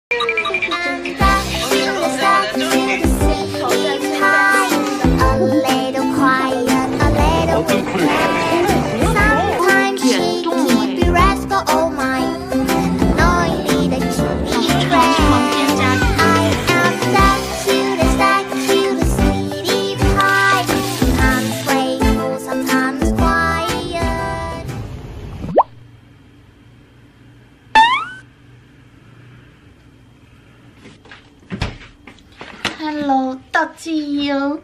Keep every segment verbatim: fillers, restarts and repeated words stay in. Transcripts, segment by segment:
Hello， 大鸡哟，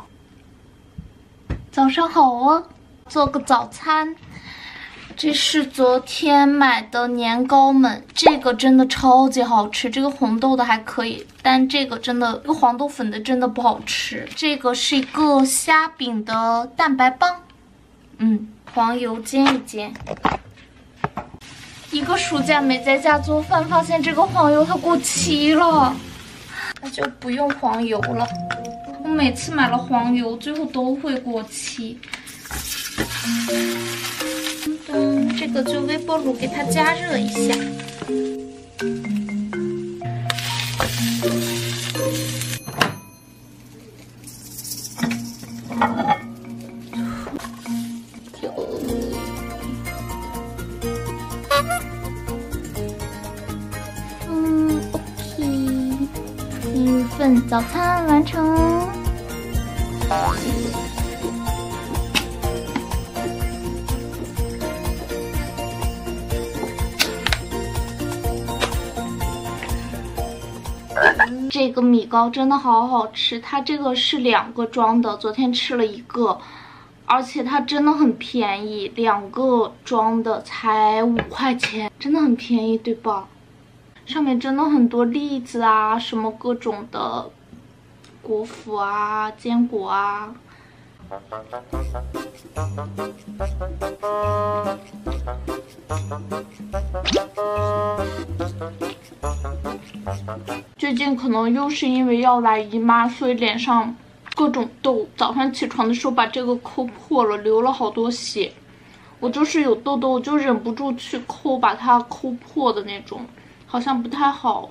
早上好哦，做个早餐。这是昨天买的年糕们，这个真的超级好吃，这个红豆的还可以，但这个真的，这个黄豆粉的真的不好吃。这个是一个虾饼的蛋白棒，嗯，黄油煎一煎。一个暑假没在家做饭，发现这个黄油它过期了。 那就不用黄油了。我每次买了黄油，最后都会过期。嗯，这个就微波炉给它加热一下。份早餐完成。这个米糕真的好好吃，它这个是两个装的，昨天吃了一个，而且它真的很便宜，两个装的才五块钱，真的很便宜，对吧？ 上面真的很多栗子啊，什么各种的果脯啊、坚果啊。最近可能又是因为要来姨妈，所以脸上各种痘。早上起床的时候把这个抠破了，流了好多血。我就是有痘痘，我就忍不住去抠，把它抠破的那种。 好像不太好。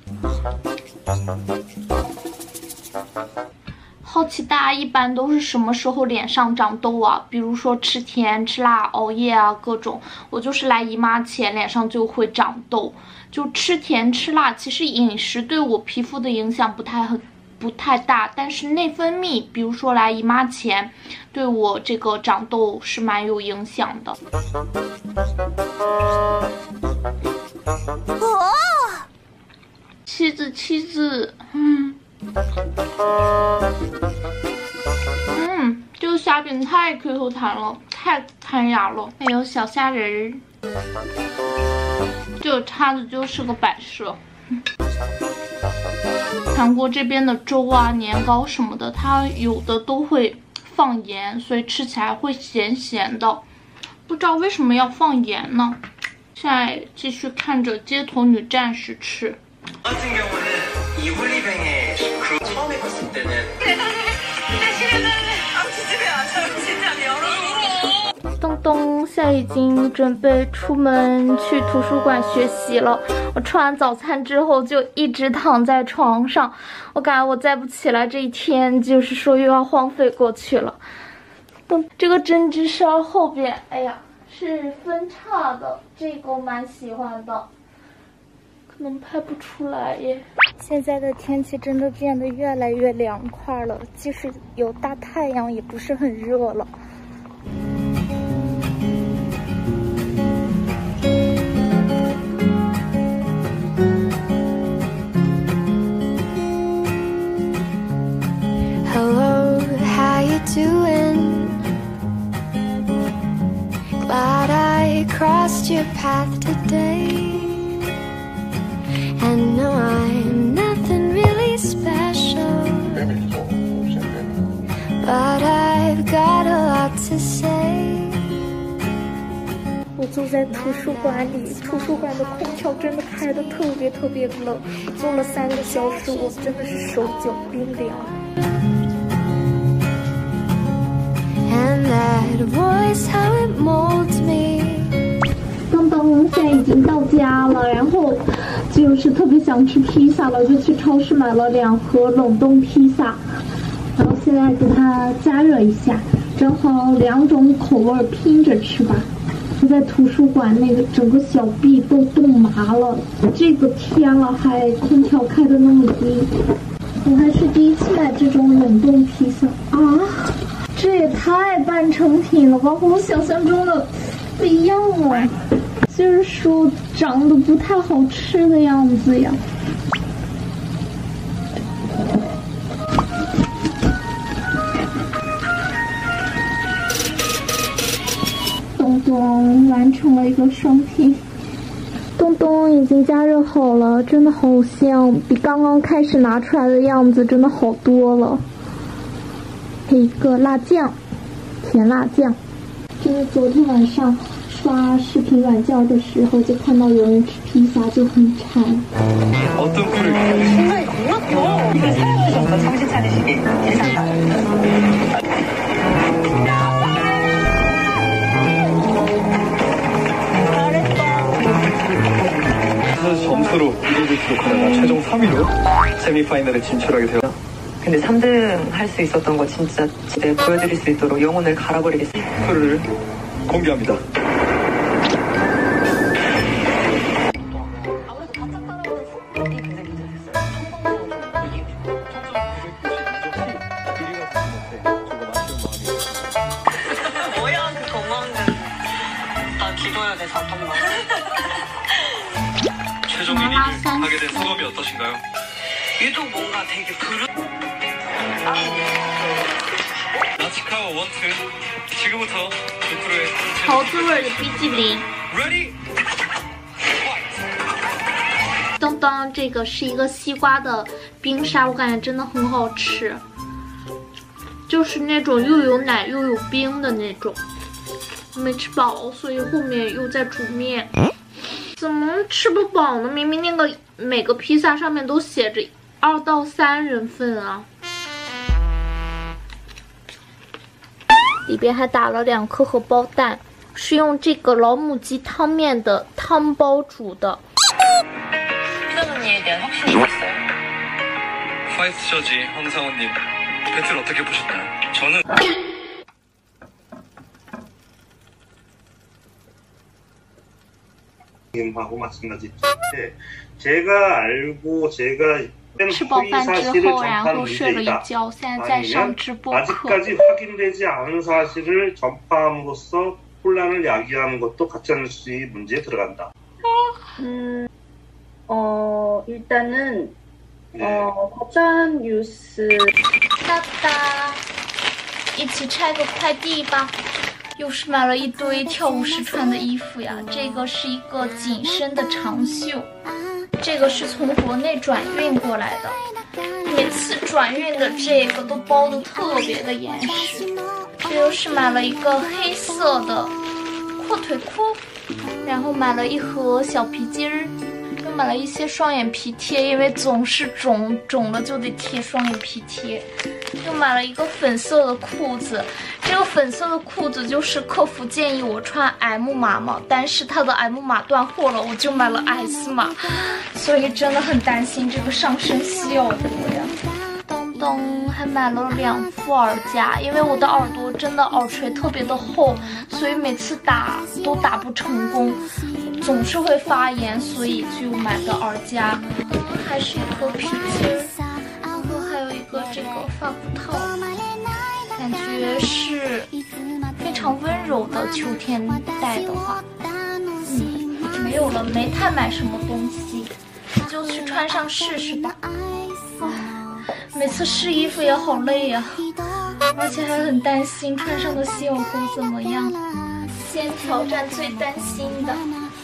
好奇大家一般都是什么时候脸上长痘啊？比如说吃甜、吃辣、熬夜啊，各种。我就是来姨妈前脸上就会长痘。就吃甜吃辣，其实饮食对我皮肤的影响不太很不太大，但是内分泌，比如说来姨妈前，对我这个长痘是蛮有影响的。 哦，妻子，妻子，嗯，嗯，这个虾饼太 Q Q 弹了，太弹牙了。还有小虾仁儿，这个叉子就是个摆设。韩国这边的粥啊、年糕什么的，它有的都会放盐，所以吃起来会咸咸的。不知道为什么要放盐呢？ 现在继续看着街头女战士吃。东东现在已经准备出门去图书馆学习了。我吃完早餐之后就一直躺在床上，我感觉我再不起来，这一天就是说又要荒废过去了。这个针织衫后边，哎呀。 是分叉的，这个我蛮喜欢的，可能拍不出来耶。现在的天气真的变得越来越凉快了，即使有大太阳，也不是很热了。Hello, how you doing? Glad I crossed your path today. And no, I'm nothing really special, but I've got a lot to say. 我坐在图书馆里，图书馆的空调真的开得特别特别冷，坐了三个小时，我真的是手脚冰凉。 And that voice, how it molds me. 东东现在已经到家了，然后就就是特别想吃披萨了，就去超市买了两盒冷冻披萨，然后现在给它加热一下，正好两种口味拼着吃吧。在图书馆那个整个小臂都冻麻了，这个天了还空调开的那么低，我还是第一次买这种冷冻披萨啊！这也太半成品了吧，和我想象中的不一样啊，就是说长得不太好吃的样子呀。东东完成了一个双拼，东东已经加热好了，真的好香，比刚刚开始拿出来的样子真的好多了。配一个辣酱，甜辣酱。就是昨天晚上刷视频软件的时候，就看到有人吃披萨，就很馋。 어떤 꿀을 생각이 겁나 이거 사용하지 않고 정신 차리시기 계산다. 점수로 일 위를 기록하다가 최종 삼 위로 세미파이널에 진출하게 되어. 근데 삼 등 할 수 있었던 거 진짜 집에 보여드릴 수 있도록 영혼을 갈아버리겠습니다. 표를 공개합니다. 뭐야 그 고마운 나 기도해야 돼 잠깐만. 최종 일 위를 하게 된 소감이 어떠신가요? 유독 뭔가 되게 부르. 나치카와 원트 지금부터 두프로의 桃子味的冰激凌。 Ready? 当当，这个是一个西瓜的冰沙，我感觉真的很好吃，就是那种又有奶又有冰的那种。没吃饱，所以后面又在煮面。怎么吃不饱呢？明明那个每个披萨上面都写着二到三人份啊。里边还打了两颗荷包蛋，是用这个老母鸡汤面的汤包煮的。 언니에 대한 확신이 있어요. 화이트 저지 황상원님 배틀 어떻게 보셨나요? 저는 하고 마찬가지인데 제가 알고 제가 吃饱饭之后，然后睡了一觉，现在在上直播课。 아직까지 확인되지 않은 사실을 전파함으로써 혼란을 야기하는 것도 가짜뉴스의 문제에 들어간다. 음, 어 일단은 네. 어 가짜뉴스. 哒哒，一起拆个快递吧。又是买了一堆跳舞时穿的衣服呀，这个是一个紧身的长袖。 这个是从国内转运过来的，每次转运的这个都包得特别的严实。这又是买了一个黑色的阔腿裤，然后买了一盒小皮筋儿，又买了一些双眼皮贴，因为总是肿肿了就得贴双眼皮贴。又买了一个粉色的裤子，这个粉色的裤子就是客服建议我穿 M 码嘛，但是它的 M 码断货了，我就买了 S 码，所以真的很担心这个上身效果呀。东东还买了两副耳夹，因为我的耳朵真的耳垂特别的厚，所以每次打都打不成功，总是会发炎，所以就买的耳夹。还是一颗皮筋儿。 还有一个这个发箍套，感觉是非常温柔的。秋天戴的话，嗯，没有了，没太买什么东西，就去穿上试试吧。啊，每次试衣服也好累呀，而且还很担心穿上的效果怎么样。先挑战最担心的。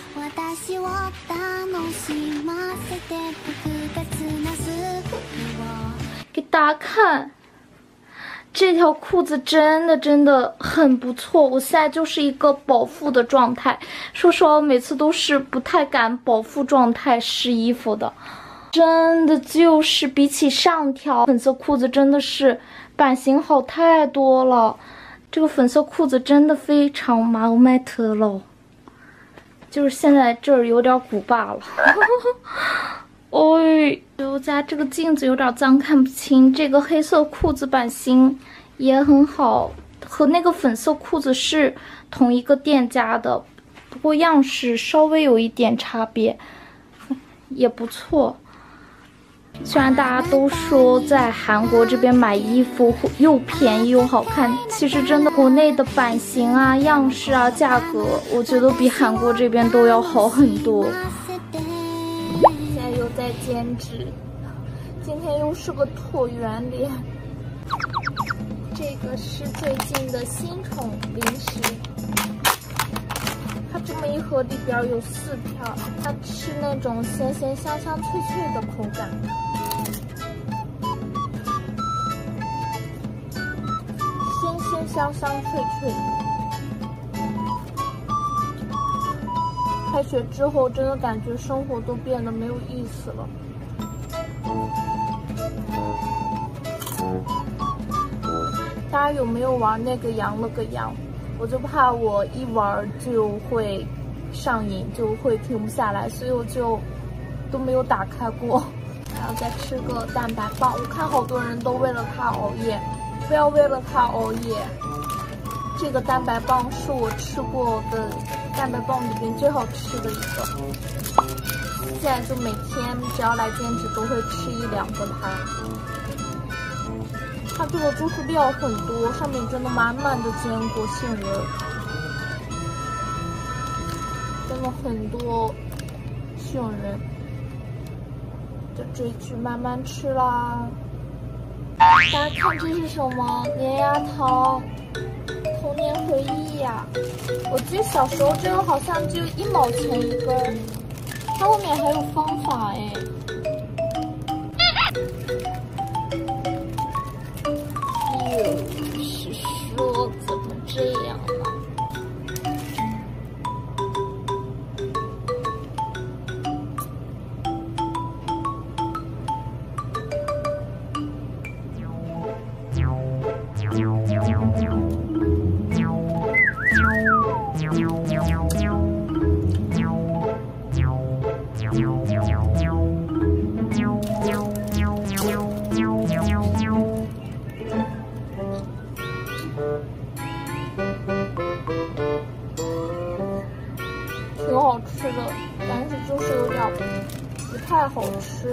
给大家看，这条裤子真的真的很不错。我现在就是一个饱腹的状态，说实话，我每次都是不太敢饱腹状态试衣服的。真的就是比起上条粉色裤子，真的是版型好太多了。这个粉色裤子真的非常毛麦特喽。 就是现在这儿有点鼓罢了。哎，我家这个镜子有点脏，看不清。这个黑色裤子版型也很好，和那个粉色裤子是同一个店家的，不过样式稍微有一点差别，也不错。虽然大家都说在韩国这边买衣服又便宜又好看，其实真的国内的版型啊、样式啊、价格，我觉得比韩国这边都要好很多。现在又在兼职，今天又是个椭圆脸。这个是最近的新宠零食，它这么一盒里边有四片，它是那种咸咸香香脆脆的口感。鲜鲜香香脆脆。开学之后，真的感觉生活都变得没有意思了。大家有没有玩那个羊了个羊？我就怕我一玩就会上瘾，就会停不下来，所以我就都没有打开过。还要再吃个蛋白棒，我看好多人都为了它熬夜，不要为了它熬夜。这个蛋白棒是我吃过的蛋白棒里面最好吃的一个，现在就每天只要来兼职都会吃一两个它。它这个就是料很多，上面真的满满的坚果、杏仁，真的很多杏仁。就这去慢慢吃啦。大家看这是什么？粘牙糖，童年回忆呀、啊！我记得小时候这个好像就一毛钱一根，它后面还有方法哎。就是说怎么这样呢？挺好吃的，但是就是有点不太好吃。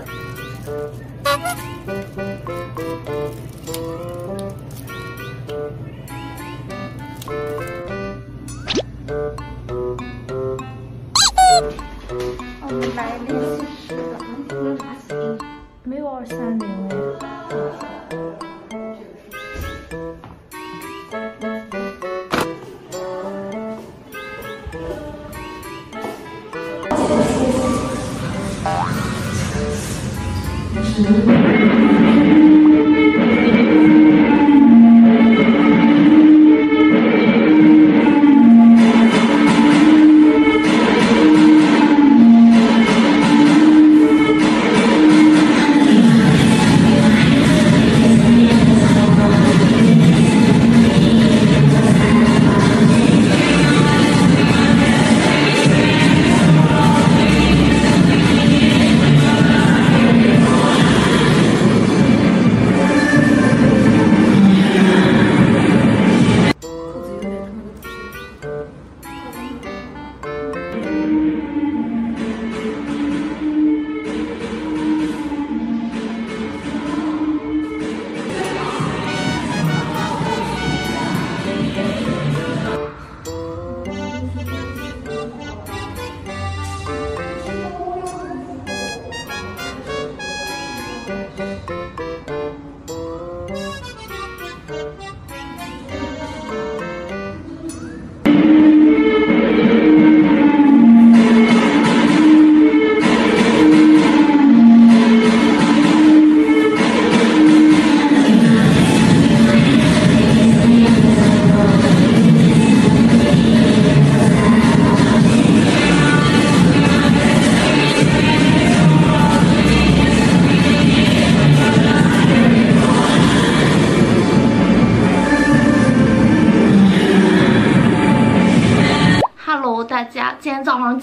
我们来练习吃的，没有二三零哎。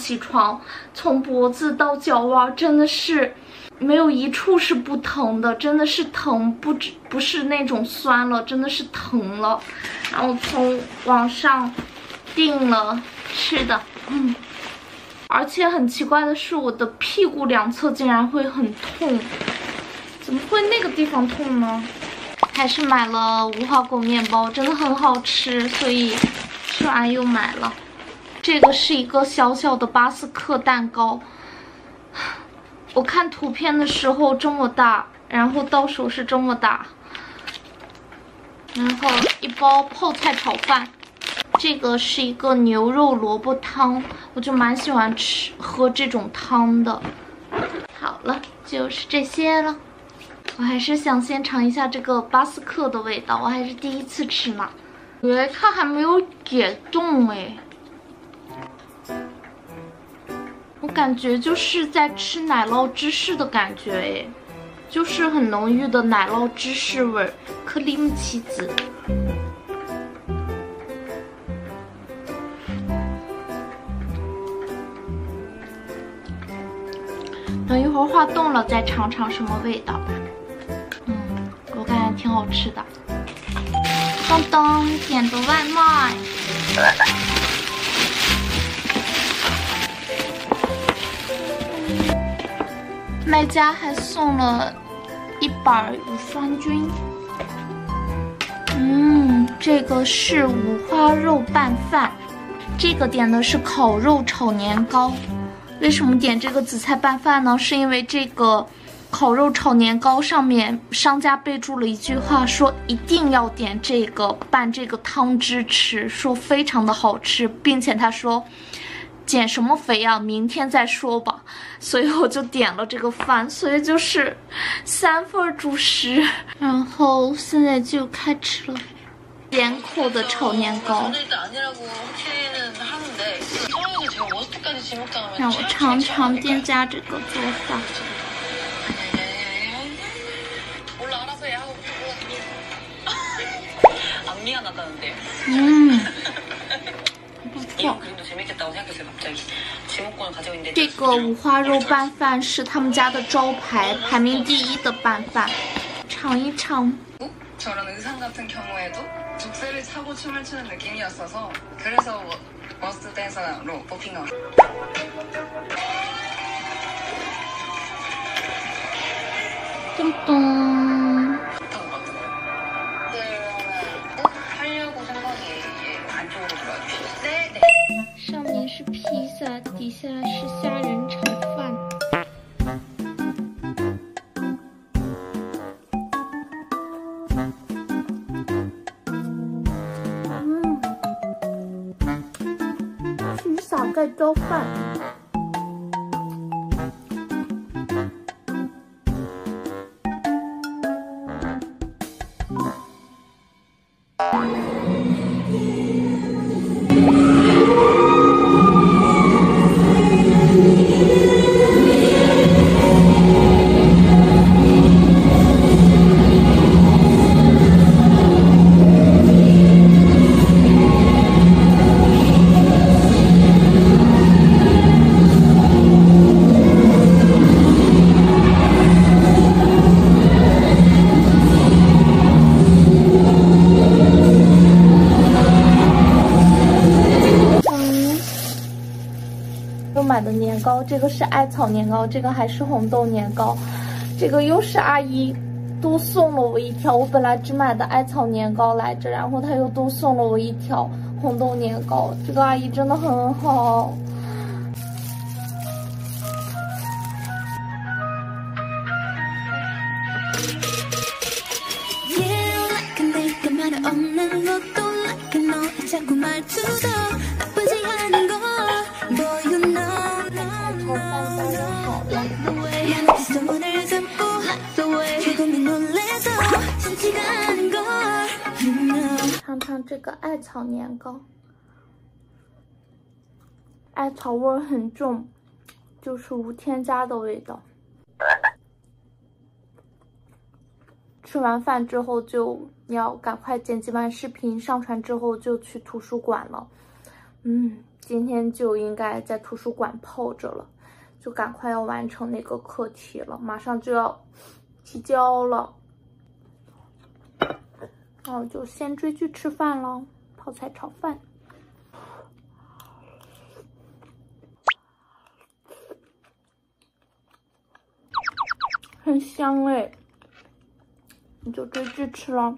起床，从脖子到脚腕真的是没有一处是不疼的，真的是疼，不止不是那种酸了，真的是疼了。然后从网上订了吃的，嗯，而且很奇怪的是，我的屁股两侧竟然会很痛，怎么会那个地方痛呢？还是买了无花果面包，真的很好吃，所以吃完又买了。这个是一个小小的巴斯克蛋糕，我看图片的时候这么大，然后到手是这么大。然后一包泡菜炒饭，这个是一个牛肉萝卜汤，我就蛮喜欢吃喝这种汤的。好了，就是这些了。我还是想先尝一下这个巴斯克的味道，我还是第一次吃嘛。原来它还没有解冻哎，我感觉就是在吃奶酪芝士的感觉哎，就是很浓郁的奶酪芝士味儿，克里姆起子。等一会儿化冻了再尝尝什么味道。嗯，我感觉挺好吃的。当当，点的外卖。卖家还送了一板乳酸菌。嗯，这个是五花肉拌饭，这个点的是烤肉炒年糕。为什么点这个紫菜拌饭呢？是因为这个烤肉炒年糕上面商家备注了一句话，说一定要点这个拌这个汤汁吃，说非常的好吃，并且他说减什么肥啊，明天再说吧。所以我就点了这个饭，所以就是三份主食，然后现在就开吃了。咸口的炒年糕，让我尝尝店家这个做法。嗯，不错。这个五花肉拌饭是他们家的招牌，排名第一的拌饭，尝一尝。 저런 의상 같은 경우에도 족쇄를 차고 춤을 추는 느낌이었어서 그래서 머스트 댄서로 뽑힌 것 같아요. 뚱뚱. 하려고 생각이 안쪽으로 들어가요. 네, 네. 上面是披萨，底下是虾仁炒饭。 盖浇饭，买的年糕，这个是艾草年糕，这个还是红豆年糕，这个又是阿姨多送了我一条，我本来只买的艾草年糕来着，然后她又多送了我一条红豆年糕，这个阿姨真的很好。尝尝这个艾草年糕，艾草味很重，就是无添加的味道。吃完饭之后就要赶快剪辑完视频，上传之后就去图书馆了。嗯。 今天就应该在图书馆泡着了，就赶快要完成那个课题了，马上就要提交了。然后就先追剧吃饭了，泡菜炒饭。很香哎，你就追剧吃了。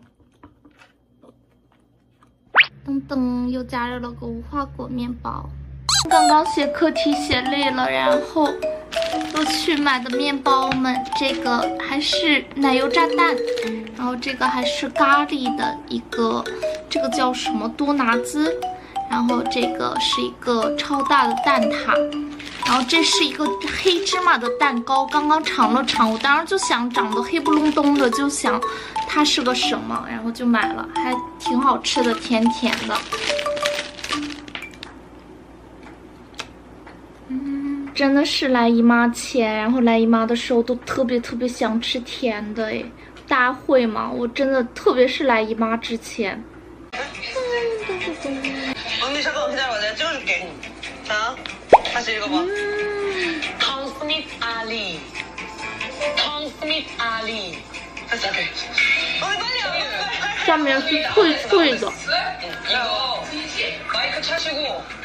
噔噔，又加热了个无花果面包。刚刚写课题写累了，然后又去买的面包们，这个还是奶油炸弹，然后这个还是咖喱的一个，这个叫什么多拿滋，然后这个是一个超大的蛋挞。然后这是一个黑芝麻的蛋糕，刚刚尝了尝，我当时就想长得黑不隆咚的，就想它是个什么，然后就买了，还挺好吃的，甜甜的。嗯，真的是来姨妈前，然后来姨妈的时候都特别特别想吃甜的哎，大家会吗？我真的特别是来姨妈之前。 언니 잠깐만 기다려봐. 내가 찍어줄게. 자, 다시 읽어봐. 음. 텅 스밋 알리. 텅 스밋 알리. 다시 할게. 언니 빨리. 上面是脆脆的。 이거 마이크 차시고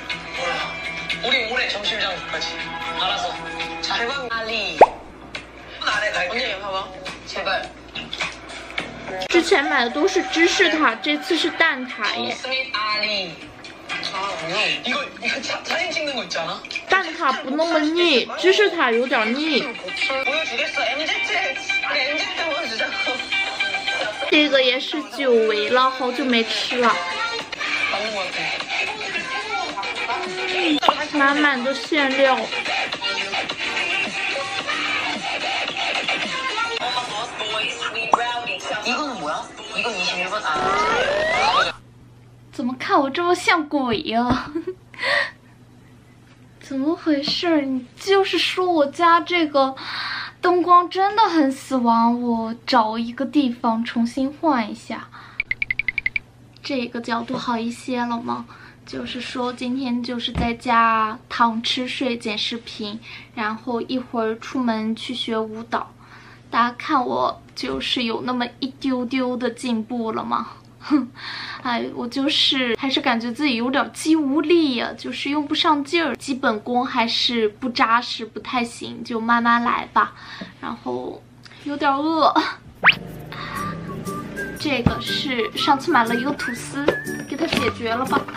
우리 모레 점심장까지. 알았어. 자, 대박 알리. 아래 갈게. 언니 봐봐. 제발. 之前买的都是芝士塔，这次是蛋挞耶。 스밋 알리. 아, 이거 이거 사, 사진 찍는 거 있지 않아? 蛋挞不那么腻，芝士塔有点腻。 보여주겠어. 엠제트. 우리 엠제트 보여주자. 这个也是久违了，好久没吃了。 맞는 것 같아. 满满的馅料。 이거는 뭐야? 이건 이십일 번. 아. 怎么看我这么像鬼呀？怎么回事？你就是说我家这个灯光真的很死亡，我找一个地方重新换一下。这个角度好一些了吗？就是说今天就是在家躺吃睡剪视频，然后一会儿出门去学舞蹈。大家看我就是有那么一丢丢的进步了吗？ 哼，哎，我就是还是感觉自己有点肌无力呀、啊，就是用不上劲儿，基本功还是不扎实，不太行，就慢慢来吧。然后有点饿，这个是上次买了一个吐司，给它解决了吧。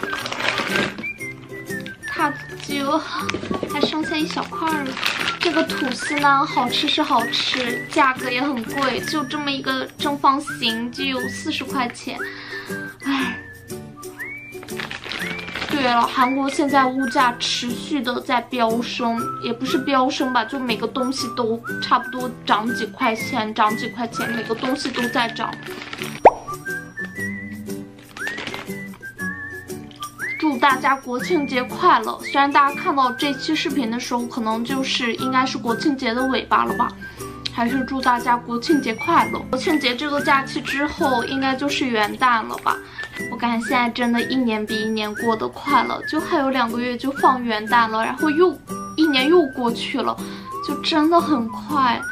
它就还剩下一小块了。这个吐司呢，好吃是好吃，价格也很贵，就这么一个正方形就有四十块钱。 唉，对了，韩国现在物价持续的在飙升，也不是飙升吧，就每个东西都差不多涨几块钱，涨几块钱，每个东西都在涨。祝大家国庆节快乐！虽然大家看到这期视频的时候，可能就是应该是国庆节的尾巴了吧。 还是祝大家国庆节快乐！国庆节这个假期之后，应该就是元旦了吧？我感觉现在真的一年比一年过得快了，就还有两个月就放元旦了，然后又一年又过去了，就真的很快。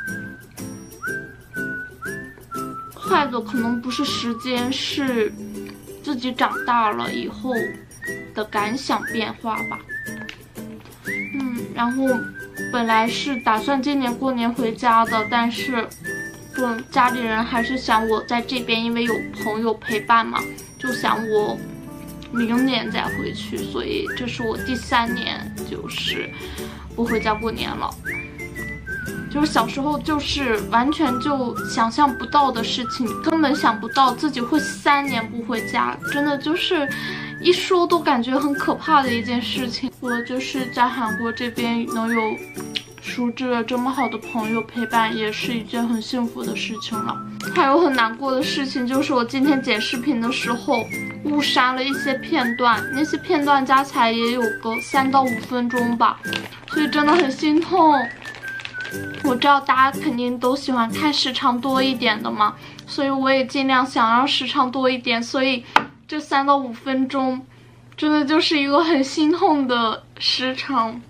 快的可能不是时间，是自己长大了以后的感想变化吧。嗯，然后。 本来是打算今年过年回家的，但是，不，家里人还是想我在这边，因为有朋友陪伴嘛，就想我明年再回去，所以这是我第三年就是不回家过年了。就是小时候就是完全就想象不到的事情，根本想不到自己会三年不回家，真的就是。 一说都感觉很可怕的一件事情。我就是在韩国这边能有熟知了这么好的朋友陪伴，也是一件很幸福的事情了。还有很难过的事情就是我今天剪视频的时候误删了一些片段，那些片段加起来也有个三到五分钟吧，所以真的很心痛。我知道大家肯定都喜欢看时长多一点的嘛，所以我也尽量想让时长多一点，所以。 这三到五分钟， 真的就是一个很心痛的时长。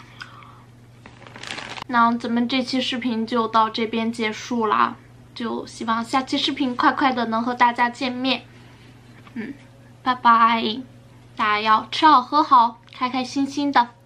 那咱们这期视频就到这边结束啦，就希望下期视频快快的能和大家见面。嗯，拜拜，大家要吃好喝好，开开心心的。